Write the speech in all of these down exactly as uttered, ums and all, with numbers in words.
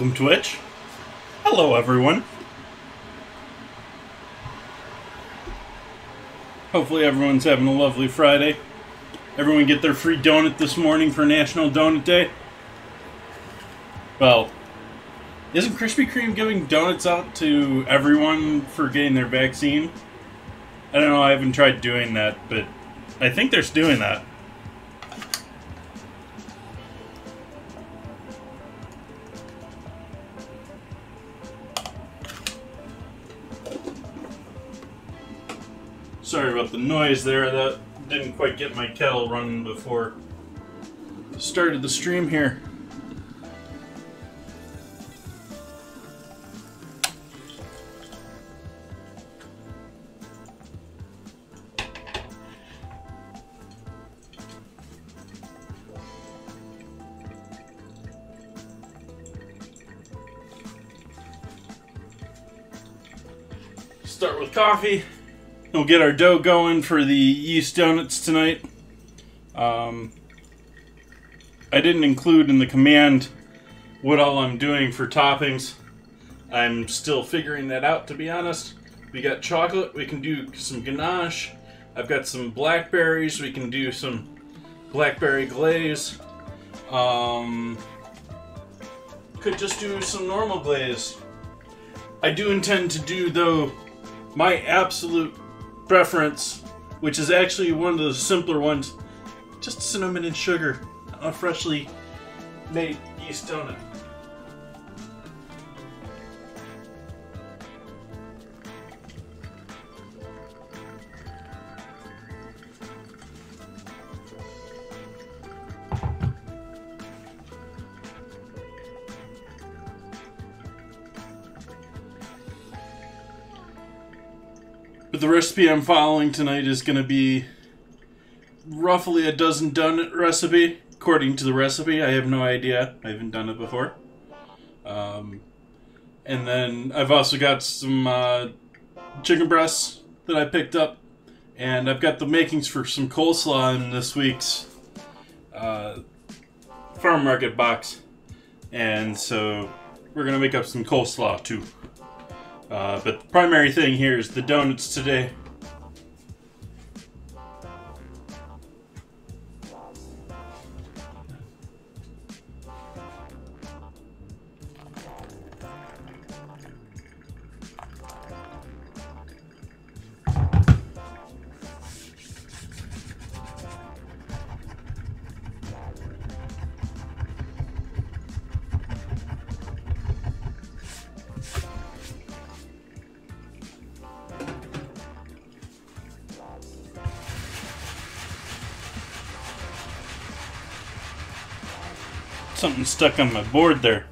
Welcome, Twitch. Hello, everyone. Hopefully everyone's having a lovely Friday. Everyone get their free donut this morning for National Donut Day. Well, isn't Krispy Kreme giving donuts out to everyone for getting their vaccine? I don't know, I haven't tried doing that, but I think they're doing that. Sorry about the noise there, that didn't quite get my kettle running before I started the stream here. Start with coffee. We'll get our dough going for the yeast donuts tonight. Um, I didn't include in the command what all I'm doing for toppings. I'm still figuring that out, to be honest. We got chocolate, we can do some ganache. I've got some blackberries, we can do some blackberry glaze. Um, could just do some normal glaze. I do intend to do, though, my absolute preference, which is actually one of the simpler ones, just cinnamon and sugar on a freshly made yeast donut. But the recipe I'm following tonight is going to be roughly a dozen donut recipe, according to the recipe. I have no idea. I haven't done it before. Um, and then I've also got some uh, chicken breasts that I picked up. And I've got the makings for some coleslaw in this week's uh, farm market box. And so we're going to make up some coleslaw too. Uh, but the primary thing here is the donuts today. Something stuck on my board there.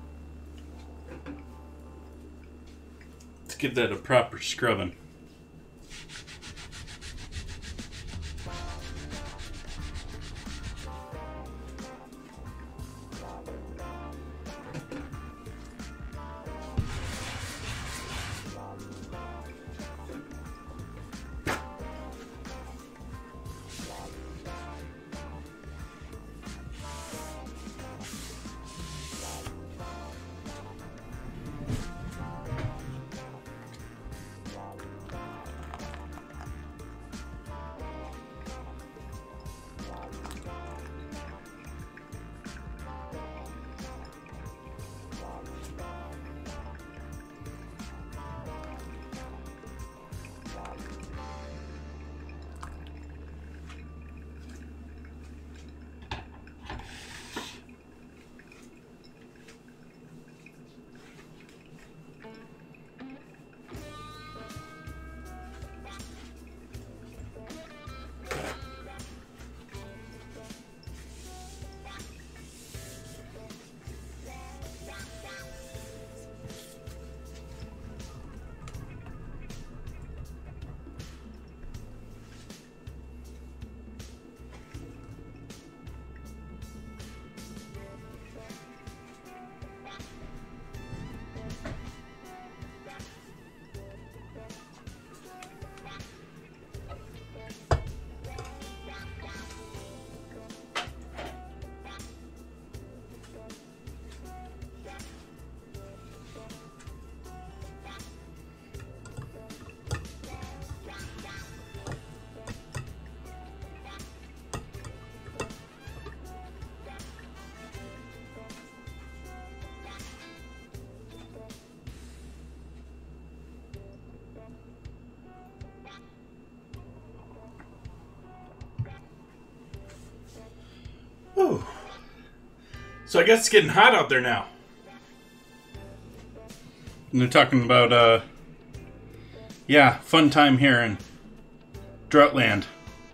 Let's give that a proper scrubbing. So I guess it's getting hot out there now. And they're talking about, uh, yeah, fun time here in Droughtland.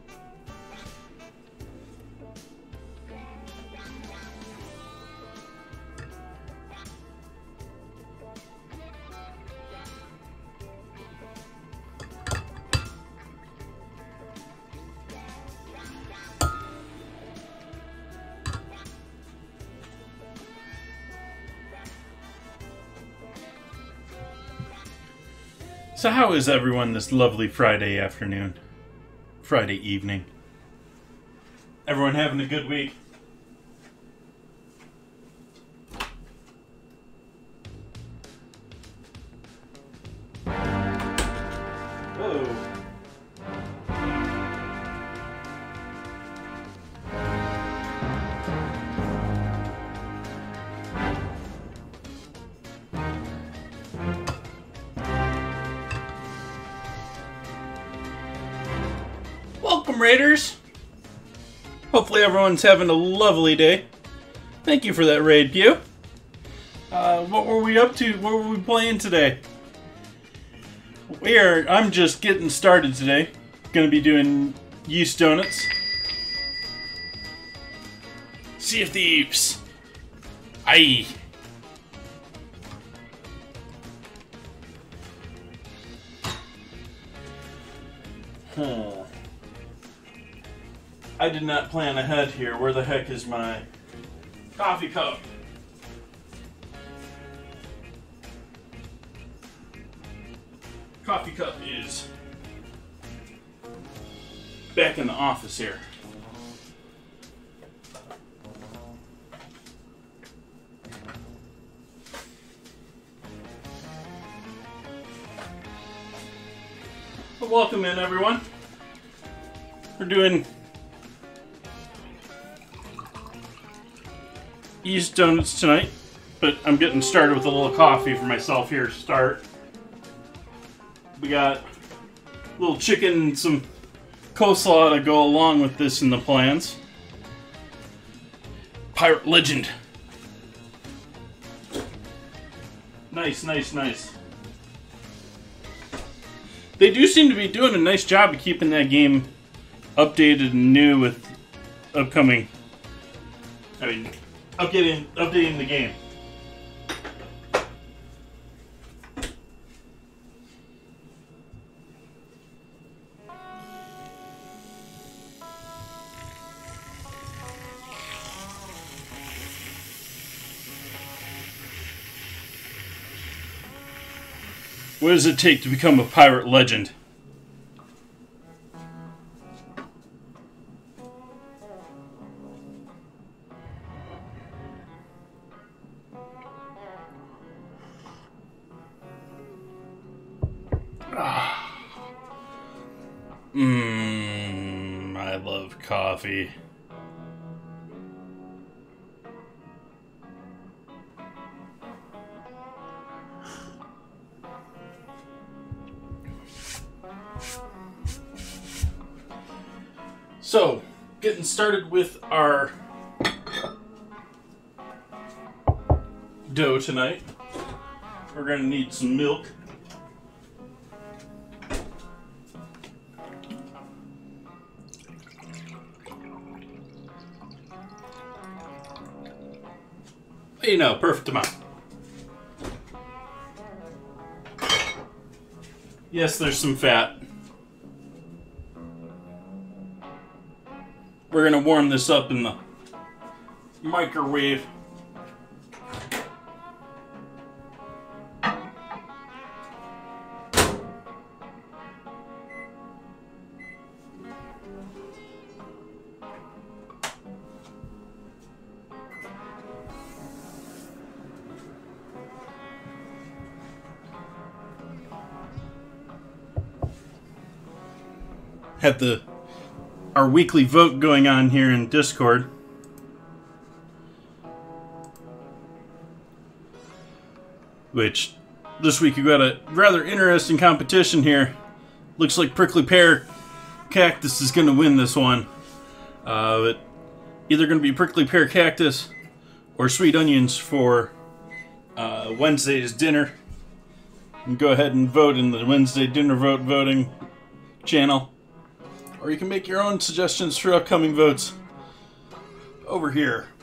So how is everyone this lovely Friday afternoon? Friday evening? Everyone having a good week? Whoa. Welcome, Raiders! Hopefully everyone's having a lovely day. Thank you for that raid, Pew. Uh, what were we up to? What were we playing today? We are, I'm just getting started today. Gonna be doing yeast donuts. Sea of Thieves. Aye. Huh. I did not plan ahead here. Where the heck is my coffee cup? Coffee cup is back in the office here. Well, welcome in, everyone. We're doing yeast donuts tonight, but I'm getting started with a little coffee for myself here to start. We got a little chicken and some coleslaw to go along with this in the plans. Pirate Legend. Nice, nice, nice. They do seem to be doing a nice job of keeping that game updated and new with upcoming, I mean, updating, updating the game. What does it take to become a pirate legend? Mmm, I love coffee. So, getting started with our dough tonight. We're going to need some milk. You know, perfect amount. Yes, there's some fat. We're gonna warm this up in the microwave. Have the our weekly vote going on here in Discord. Which this week we got a rather interesting competition here. Looks like Prickly Pear Cactus is going to win this one. Uh, but either going to be Prickly Pear Cactus or sweet onions for uh, Wednesday's dinner. And go ahead and vote in the Wednesday dinner vote voting channel. Or you can make your own suggestions for upcoming votes over here.